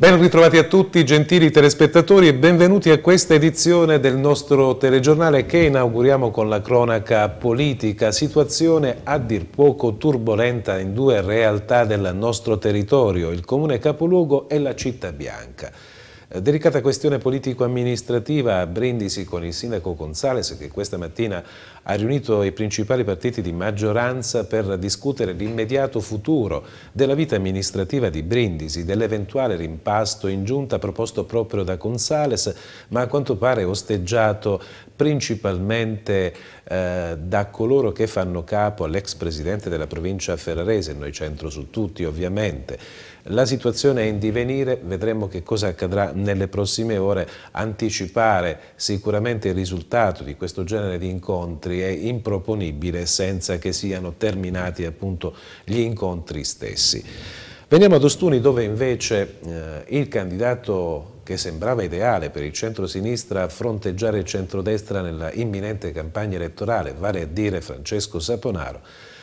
Ben ritrovati a tutti, gentili telespettatori, e benvenuti a questa edizione del nostro telegiornale che inauguriamo con la cronaca politica, situazione a dir poco turbolenta in due realtà del nostro territorio, il comune capoluogo e la città bianca. Delicata questione politico-amministrativa a Brindisi con il sindaco Gonzales, che questa mattina ha riunito i principali partiti di maggioranza per discutere l'immediato futuro della vita amministrativa di Brindisi, dell'eventuale rimpasto in giunta proposto proprio da Gonzales, ma a quanto pare osteggiato principalmente da coloro che fanno capo all'ex presidente della provincia ferrarese, Noi Centro su Tutti ovviamente. La situazione è in divenire, vedremo che cosa accadrà nelle prossime ore. Anticipare sicuramente il risultato di questo genere di incontri è improponibile senza che siano terminati appunto gli incontri stessi. Veniamo ad Ostuni, dove invece il candidato che sembrava ideale per il centro-sinistra a fronteggiare il centrodestra nella imminente campagna elettorale, vale a dire Francesco Saponaro,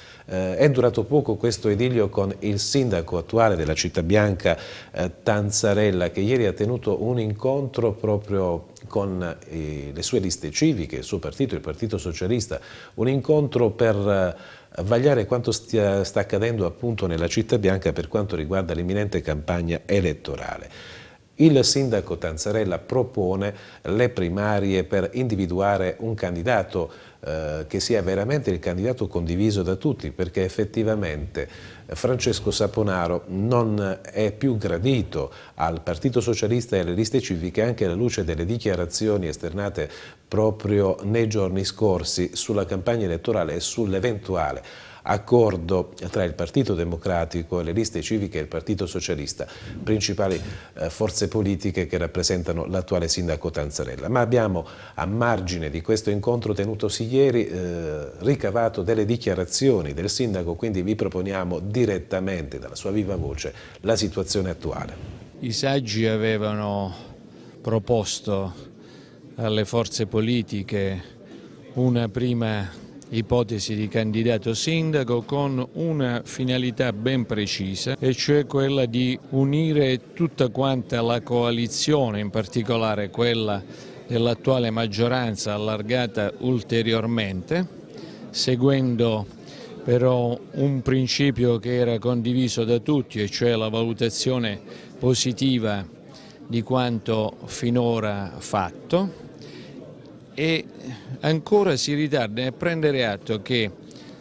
è durato poco questo idillio con il sindaco attuale della città bianca, Tanzarella, che ieri ha tenuto un incontro proprio con le sue liste civiche, il suo partito, il Partito Socialista, un incontro per vagliare quanto sta accadendo appunto nella città bianca per quanto riguarda l'imminente campagna elettorale. Il sindaco Tanzarella propone le primarie per individuare un candidato che sia veramente il candidato condiviso da tutti, perché effettivamente Francesco Saponaro non è più gradito al Partito Socialista e alle liste civiche, anche alla luce delle dichiarazioni esternate proprio nei giorni scorsi sulla campagna elettorale e sull'eventuale accordo tra il Partito Democratico e le liste civiche e il Partito Socialista, principali forze politiche che rappresentano l'attuale sindaco Tanzarella. Ma abbiamo, a margine di questo incontro tenutosi ieri, ricavato delle dichiarazioni del sindaco, quindi vi proponiamo direttamente dalla sua viva voce la situazione attuale. I saggi avevano proposto alle forze politiche una prima ipotesi di candidato sindaco con una finalità ben precisa, e cioè quella di unire tutta quanta la coalizione, in particolare quella dell'attuale maggioranza allargata ulteriormente, seguendo però un principio che era condiviso da tutti, e cioè la valutazione positiva di quanto finora fatto. E ancora si ritarda a prendere atto che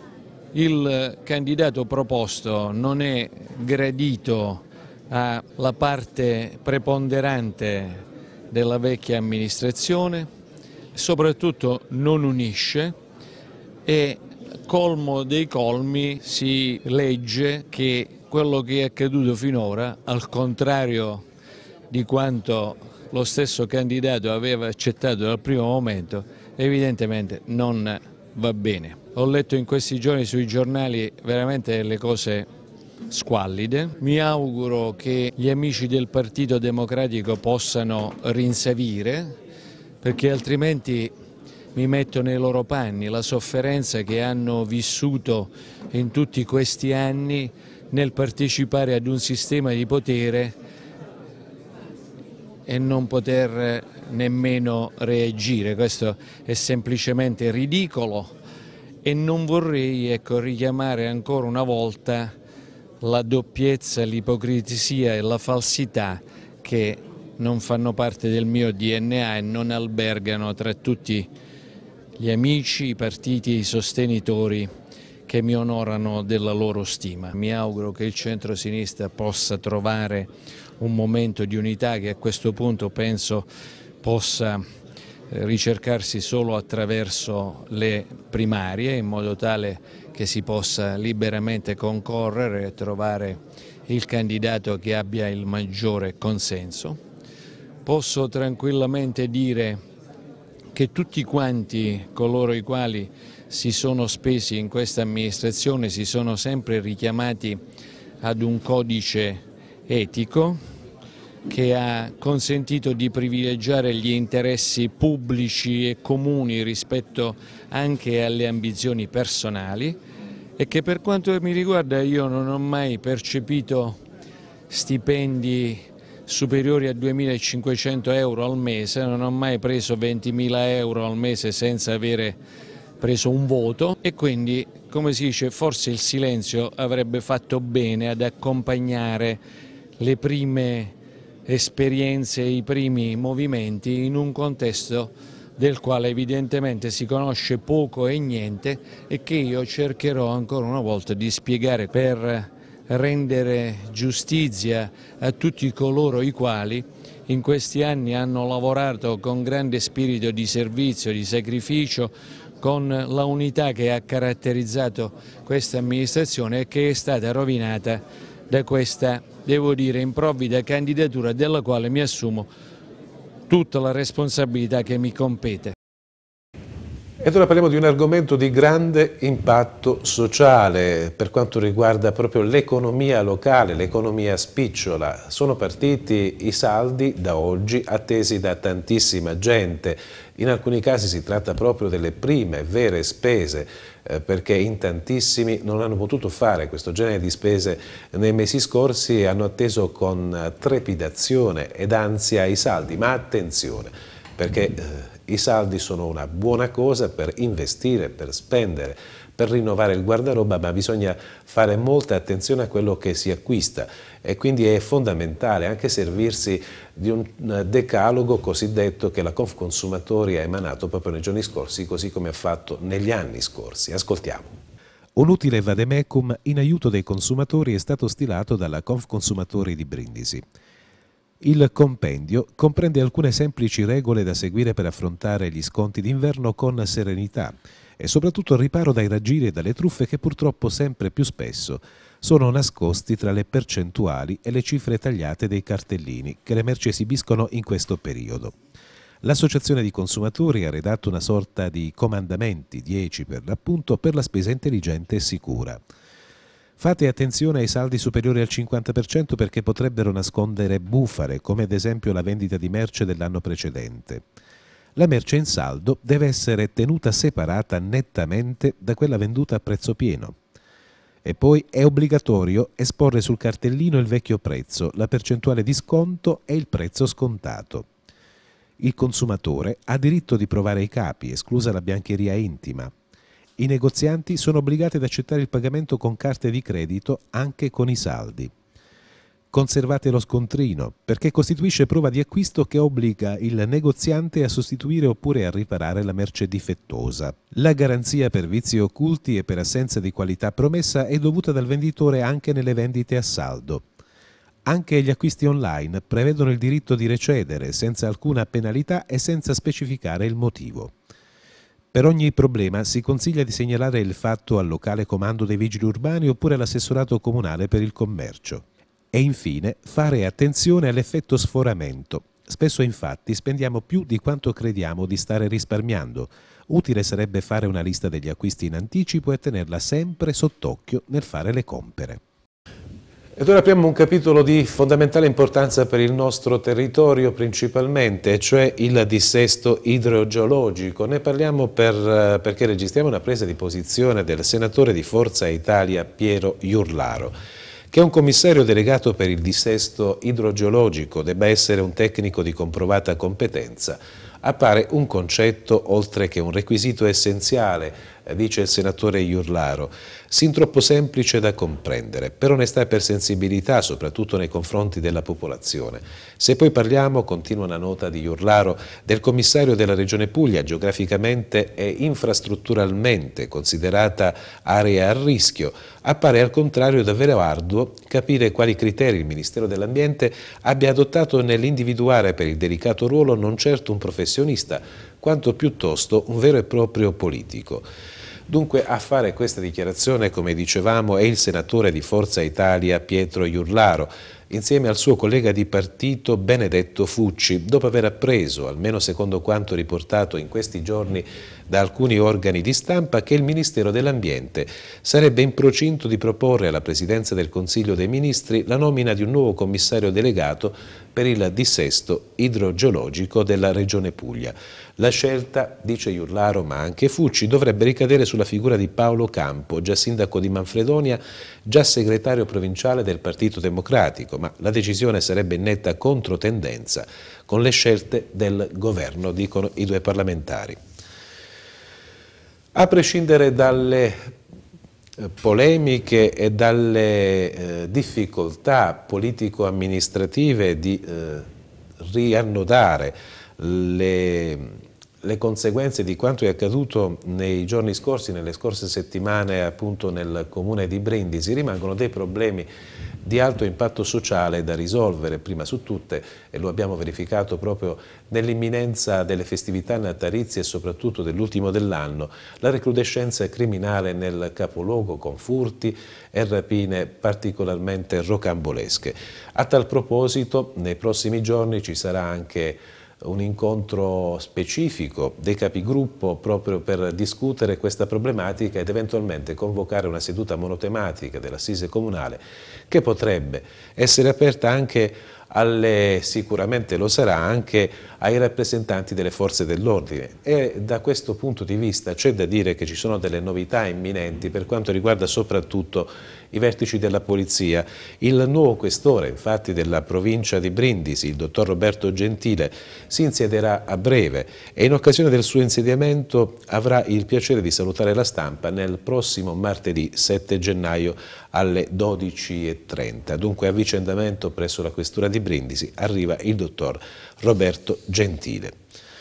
il candidato proposto non è gradito alla parte preponderante della vecchia amministrazione, soprattutto non unisce, e colmo dei colmi si legge che quello che è accaduto finora, al contrario di quanto lo stesso candidato aveva accettato dal primo momento, evidentemente non va bene. Ho letto in questi giorni sui giornali veramente delle cose squallide. Mi auguro che gli amici del Partito Democratico possano rinsavire, perché altrimenti mi metto nei loro panni, la sofferenza che hanno vissuto in tutti questi anni nel partecipare ad un sistema di potere e non poter nemmeno reagire. Questo è semplicemente ridicolo, e non vorrei richiamare ancora una volta la doppiezza, l'ipocrisia e la falsità che non fanno parte del mio DNA e non albergano tra tutti gli amici, i partiti e i sostenitori che mi onorano della loro stima. Mi auguro che il centro-sinistra possa trovare un momento di unità che a questo punto penso possa ricercarsi solo attraverso le primarie, in modo tale che si possa liberamente concorrere e trovare il candidato che abbia il maggiore consenso. Posso tranquillamente dire che tutti quanti coloro i quali si sono spesi in questa amministrazione si sono sempre richiamati ad un codice etico che ha consentito di privilegiare gli interessi pubblici e comuni rispetto anche alle ambizioni personali, e che per quanto mi riguarda io non ho mai percepito stipendi superiori a 2.500 euro al mese, non ho mai preso 20.000 euro al mese senza avere preso un voto e quindi, come si dice, forse il silenzio avrebbe fatto bene ad accompagnare le prime esperienze e i primi movimenti in un contesto del quale evidentemente si conosce poco e niente e che io cercherò ancora una volta di spiegare per rendere giustizia a tutti coloro i quali in questi anni hanno lavorato con grande spirito di servizio, di sacrificio, con la unità che ha caratterizzato questa amministrazione e che è stata rovinata da questa, devo dire, improvvida candidatura della quale mi assumo tutta la responsabilità che mi compete. Ed ora parliamo di un argomento di grande impatto sociale per quanto riguarda proprio l'economia locale, l'economia spicciola. Sono partiti i saldi da oggi attesi da tantissima gente. In alcuni casi si tratta proprio delle prime vere spese perché in tantissimi non hanno potuto fare questo genere di spese nei mesi scorsi e hanno atteso con trepidazione ed ansia i saldi. Ma attenzione, perché i saldi sono una buona cosa per investire, per spendere, per rinnovare il guardaroba, ma bisogna fare molta attenzione a quello che si acquista e quindi è fondamentale anche servirsi di un decalogo cosiddetto che la Confconsumatori ha emanato proprio nei giorni scorsi, così come ha fatto negli anni scorsi. Ascoltiamo. Un utile vademecum in aiuto dei consumatori è stato stilato dalla Confconsumatori di Brindisi. Il compendio comprende alcune semplici regole da seguire per affrontare gli sconti d'inverno con serenità e soprattutto il riparo dai raggiri e dalle truffe che purtroppo sempre più spesso sono nascosti tra le percentuali e le cifre tagliate dei cartellini che le merci esibiscono in questo periodo. L'Associazione di Consumatori ha redatto una sorta di comandamenti, 10 per l'appunto, per la spesa intelligente e sicura. Fate attenzione ai saldi superiori al 50% perché potrebbero nascondere bufale, come ad esempio la vendita di merce dell'anno precedente. La merce in saldo deve essere tenuta separata nettamente da quella venduta a prezzo pieno. E poi è obbligatorio esporre sul cartellino il vecchio prezzo, la percentuale di sconto e il prezzo scontato. Il consumatore ha diritto di provare i capi, esclusa la biancheria intima. I negozianti sono obbligati ad accettare il pagamento con carte di credito anche con i saldi. Conservate lo scontrino, perché costituisce prova di acquisto che obbliga il negoziante a sostituire oppure a riparare la merce difettosa. La garanzia per vizi occulti e per assenza di qualità promessa è dovuta dal venditore anche nelle vendite a saldo. Anche gli acquisti online prevedono il diritto di recedere senza alcuna penalità e senza specificare il motivo. Per ogni problema si consiglia di segnalare il fatto al locale comando dei vigili urbani oppure all'assessorato comunale per il commercio. E infine fare attenzione all'effetto sforamento. Spesso infatti spendiamo più di quanto crediamo di stare risparmiando. Utile sarebbe fare una lista degli acquisti in anticipo e tenerla sempre sott'occhio nel fare le compere. Ed ora apriamo un capitolo di fondamentale importanza per il nostro territorio principalmente, cioè il dissesto idrogeologico. Ne parliamo perché registriamo una presa di posizione del senatore di Forza Italia Piero Iurlaro, che un commissario delegato per il dissesto idrogeologico debba essere un tecnico di comprovata competenza. Appare un concetto oltre che un requisito essenziale, dice il senatore Iurlaro, sin troppo semplice da comprendere, per onestà e per sensibilità, soprattutto nei confronti della popolazione. Se poi parliamo, continua una nota di Iurlaro, del commissario della Regione Puglia, geograficamente e infrastrutturalmente considerata area a rischio, appare al contrario davvero arduo capire quali criteri il Ministero dell'Ambiente abbia adottato nell'individuare per il delicato ruolo non certo un professionista, quanto piuttosto un vero e proprio politico. Dunque a fare questa dichiarazione, come dicevamo, è il senatore di Forza Italia Pietro Iurlaro, insieme al suo collega di partito Benedetto Fucci, dopo aver appreso, almeno secondo quanto riportato in questi giorni da alcuni organi di stampa, che il Ministero dell'Ambiente sarebbe in procinto di proporre alla Presidenza del Consiglio dei Ministri la nomina di un nuovo commissario delegato per il dissesto idrogeologico della Regione Puglia. La scelta, dice Iurlaro ma anche Fucci, dovrebbe ricadere sulla figura di Paolo Campo, già sindaco di Manfredonia, già segretario provinciale del Partito Democratico, ma la decisione sarebbe in netta controtendenza con le scelte del governo, dicono i due parlamentari. A prescindere dalle polemiche e dalle difficoltà politico-amministrative di riannodare le conseguenze di quanto è accaduto nei giorni scorsi, nelle scorse settimane appunto nel comune di Brindisi, rimangono dei problemi di alto impatto sociale da risolvere, prima su tutte, e lo abbiamo verificato proprio nell'imminenza delle festività natalizie e soprattutto dell'ultimo dell'anno, la recrudescenza criminale nel capoluogo con furti e rapine particolarmente rocambolesche. A tal proposito, nei prossimi giorni ci sarà anche un incontro specifico dei capigruppo proprio per discutere questa problematica ed eventualmente convocare una seduta monotematica dell'Assise Comunale che potrebbe essere aperta anche sicuramente lo sarà anche ai rappresentanti delle forze dell'ordine, e da questo punto di vista c'è da dire che ci sono delle novità imminenti per quanto riguarda soprattutto i vertici della polizia. Il nuovo questore infatti della provincia di Brindisi, il dottor Roberto Gentile, si insiederà a breve e in occasione del suo insediamento avrà il piacere di salutare la stampa nel prossimo martedì 7 gennaio alle 12:30. Dunque, avvicendamento presso la questura di Brindisi, arriva il dottor Roberto Gentile.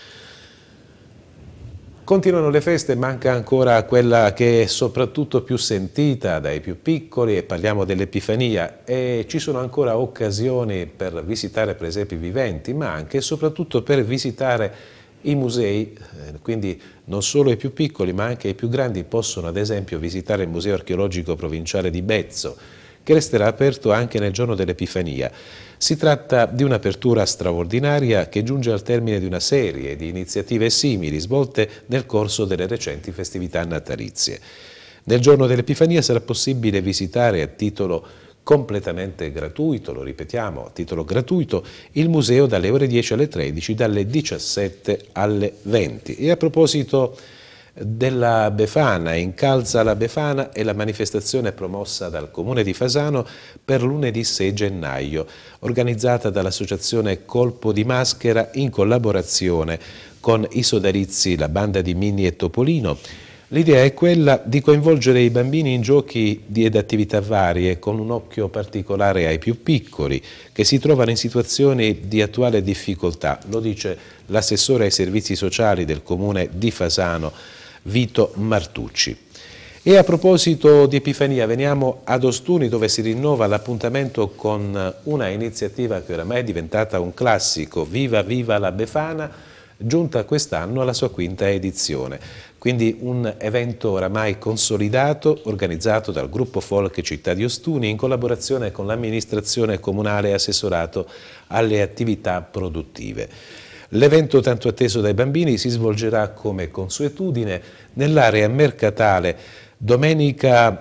Continuano le feste, manca ancora quella che è soprattutto più sentita dai più piccoli, e parliamo dell'Epifania, e ci sono ancora occasioni per visitare presepi viventi, ma anche e soprattutto per visitare i musei, quindi non solo i più piccoli ma anche i più grandi possono ad esempio visitare il Museo Archeologico Provinciale di Bezzo, che resterà aperto anche nel giorno dell'Epifania. Si tratta di un'apertura straordinaria che giunge al termine di una serie di iniziative simili svolte nel corso delle recenti festività natalizie. Nel giorno dell'Epifania sarà possibile visitare a titolo completamente gratuito, lo ripetiamo, a titolo gratuito, il museo dalle ore 10 alle 13, dalle 17 alle 20. E a proposito della Befana, Incalza la Befana è la manifestazione promossa dal Comune di Fasano per lunedì 6 gennaio, organizzata dall'associazione Colpo di Maschera in collaborazione con i sodalizi, la banda di Minni e Topolino. L'idea è quella di coinvolgere i bambini in giochi ed attività varie, con un occhio particolare ai più piccoli, che si trovano in situazioni di attuale difficoltà, lo dice l'assessore ai servizi sociali del Comune di Fasano, Vito Martucci. E a proposito di Epifania, veniamo ad Ostuni, dove si rinnova l'appuntamento con una iniziativa che oramai è diventata un classico, Viva Viva la Befana, giunta quest'anno alla sua quinta edizione. Quindi un evento oramai consolidato, organizzato dal gruppo Folk Città di Ostuni in collaborazione con l'amministrazione comunale e assessorato alle attività produttive. L'evento tanto atteso dai bambini si svolgerà come consuetudine nell'area mercatale domenica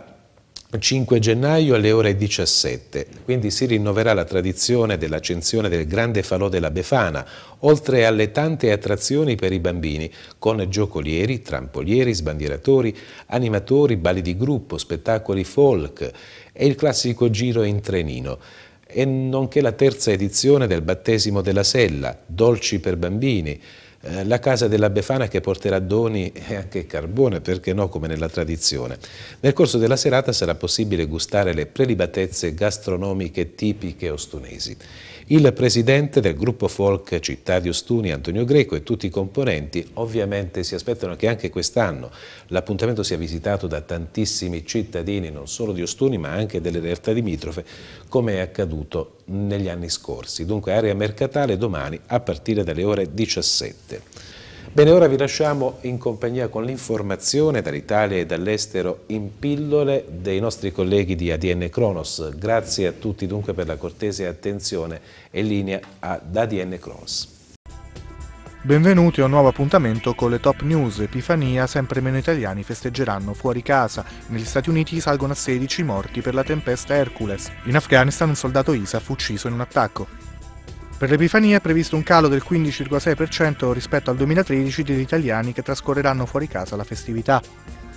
5 gennaio alle ore 17, quindi si rinnoverà la tradizione dell'accensione del grande falò della Befana, oltre alle tante attrazioni per i bambini, con giocolieri, trampolieri, sbandieratori, animatori, balli di gruppo, spettacoli folk e il classico giro in trenino, e nonché la terza edizione del battesimo della Sella, dolci per bambini, la casa della Befana che porterà doni e anche carbone, perché no, come nella tradizione. Nel corso della serata sarà possibile gustare le prelibatezze gastronomiche tipiche ostunesi. Il presidente del gruppo Folk Città di Ostuni, Antonio Greco, e tutti i componenti ovviamente si aspettano che anche quest'anno l'appuntamento sia visitato da tantissimi cittadini, non solo di Ostuni ma anche delle realtà limitrofe, come è accaduto negli anni scorsi. Dunque area mercatale domani a partire dalle ore 17. Bene, ora vi lasciamo in compagnia con l'informazione dall'Italia e dall'estero in pillole dei nostri colleghi di ADN Cronos. Grazie a tutti dunque per la cortese attenzione e linea ad ADN Cronos. Benvenuti a un nuovo appuntamento con le top news. Epifania, sempre meno italiani festeggeranno fuori casa. Negli Stati Uniti salgono a 16 morti per la tempesta Hercules. In Afghanistan un soldato ISAF ucciso in un attacco. Per l'Epifania è previsto un calo del 15,6% rispetto al 2013 degli italiani che trascorreranno fuori casa la festività.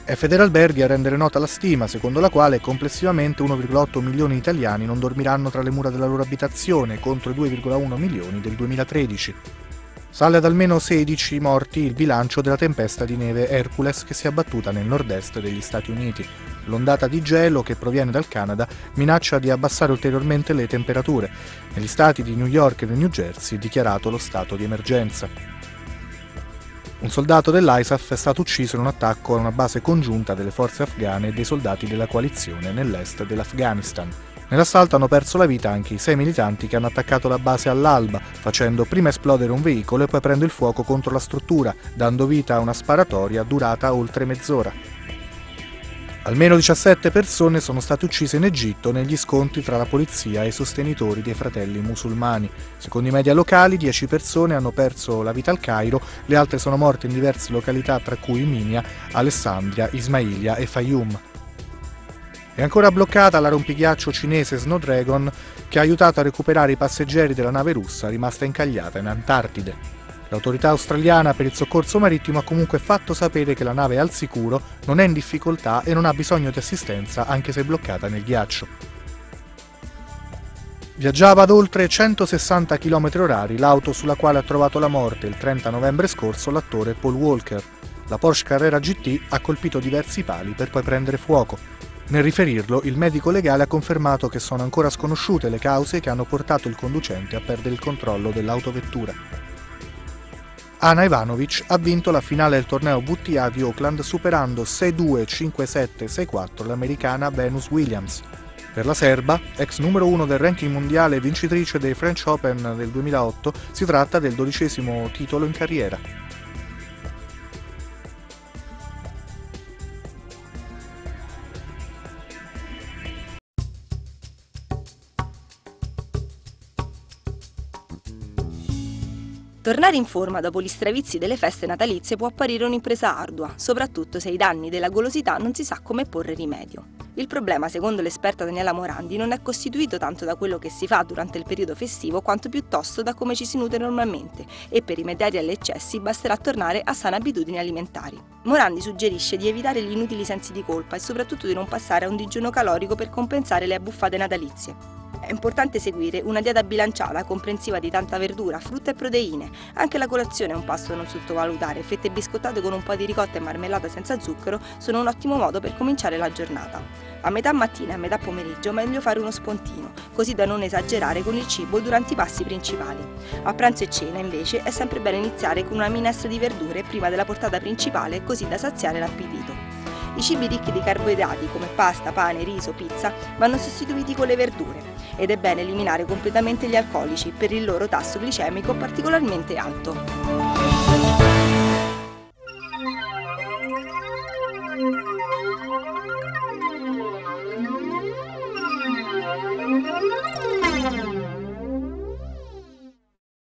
È Federalberghi a rendere nota la stima, secondo la quale complessivamente 1,8 milioni di italiani non dormiranno tra le mura della loro abitazione, contro i 2,1 milioni del 2013. Sale ad almeno 16 morti il bilancio della tempesta di neve Hercules che si è abbattuta nel nord-est degli Stati Uniti. L'ondata di gelo che proviene dal Canada minaccia di abbassare ulteriormente le temperature. Negli stati di New York e New Jersey è dichiarato lo stato di emergenza. Un soldato dell'ISAF è stato ucciso in un attacco a una base congiunta delle forze afghane e dei soldati della coalizione nell'est dell'Afghanistan. Nell'assalto hanno perso la vita anche i 6 militanti che hanno attaccato la base all'alba, facendo prima esplodere un veicolo e poi prendere il fuoco contro la struttura, dando vita a una sparatoria durata oltre mezz'ora. Almeno 17 persone sono state uccise in Egitto negli scontri tra la polizia e i sostenitori dei fratelli musulmani. Secondo i media locali, 10 persone hanno perso la vita al Cairo, le altre sono morte in diverse località tra cui Minia, Alessandria, Ismailia e Fayoum. È ancora bloccata la rompighiaccio cinese Snowdragon che ha aiutato a recuperare i passeggeri della nave russa rimasta incagliata in Antartide. L'autorità australiana per il soccorso marittimo ha comunque fatto sapere che la nave è al sicuro, non è in difficoltà e non ha bisogno di assistenza anche se bloccata nel ghiaccio. Viaggiava ad oltre 160 km/h l'auto sulla quale ha trovato la morte il 30 novembre scorso l'attore Paul Walker. La Porsche Carrera GT ha colpito diversi pali per poi prendere fuoco. Nel riferirlo, il medico legale ha confermato che sono ancora sconosciute le cause che hanno portato il conducente a perdere il controllo dell'autovettura. Ana Ivanovic ha vinto la finale del torneo WTA di Auckland superando 6-2, 5-7, 6-4 l'americana Venus Williams. Per la serba, ex numero 1 del ranking mondiale e vincitrice dei French Open del 2008, si tratta del 12° titolo in carriera. Tornare in forma dopo gli stravizi delle feste natalizie può apparire un'impresa ardua, soprattutto se ai danni della golosità non si sa come porre rimedio. Il problema, secondo l'esperta Daniela Morandi, non è costituito tanto da quello che si fa durante il periodo festivo, quanto piuttosto da come ci si nutre normalmente, e per rimediare agli eccessi basterà tornare a sane abitudini alimentari. Morandi suggerisce di evitare gli inutili sensi di colpa e soprattutto di non passare a un digiuno calorico per compensare le abbuffate natalizie. È importante seguire una dieta bilanciata, comprensiva di tanta verdura, frutta e proteine. Anche la colazione è un pasto da non sottovalutare. Fette biscottate con un po' di ricotta e marmellata senza zucchero sono un ottimo modo per cominciare la giornata. A metà mattina e a metà pomeriggio meglio fare uno spontino, così da non esagerare con il cibo durante i pasti principali. A pranzo e cena, invece, è sempre bene iniziare con una minestra di verdure prima della portata principale, così da saziare l'appetito. I cibi ricchi di carboidrati come pasta, pane, riso, pizza vanno sostituiti con le verdure ed è bene eliminare completamente gli alcolici per il loro tasso glicemico particolarmente alto.